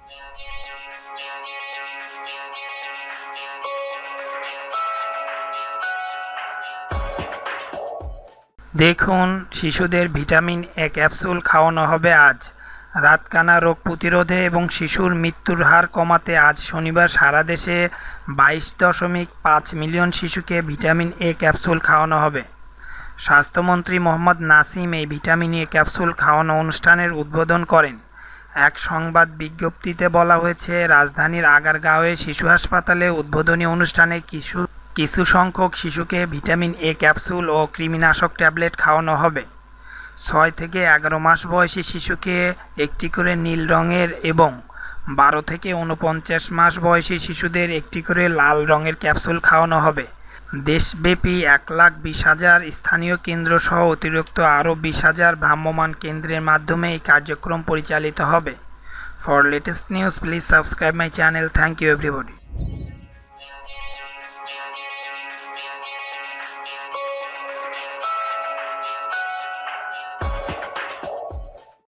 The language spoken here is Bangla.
দেখুন, শিশুদের ভিটামিন এ ক্যাপসুল খাওয়ানো হবে আজ। রাতকানা রোগ প্রতিরোধে এবং শিশুর মৃত্যুর হার কমাতে আজ শনিবার সারা দেশে 22.5 মিলিয়ন শিশুকে ভিটামিন এ ক্যাপসুল খাওয়ানো হবে। স্বাস্থ্যমন্ত্রী মোহাম্মদ নাসিম এই ভিটামিন এ ক্যাপসুল খাওয়ানো অনুষ্ঠানের উদ্বোধন করেন। এক সংবাদ বিজ্ঞপ্তিতে বলা হয়েছে, রাজধানীর আগারগাঁওয়ে শিশু হাসপাতালে উদ্বোধনী অনুষ্ঠানে কিছু সংখ্যক শিশুকে ভিটামিন এ ক্যাপসুল ও কৃমিনাশক ট্যাবলেট খাওয়ানো হবে। 6 থেকে 11 মাস বয়সী শিশুকে একটি করে নীল রঙের এবং 12 থেকে 49 মাস বয়সী শিশুদের একটি করে লাল রঙের ক্যাপসুল খাওয়ানো হবে। দেশব্যাপী 1,20,000 স্থানীয় কেন্দ্র সহ অতিরিক্ত আরও 20,000 ভ্রাম্যমাণ কেন্দ্রের মাধ্যমে এই কার্যক্রম পরিচালিত হবে। For latest news, please subscribe my channel. Thank you everybody.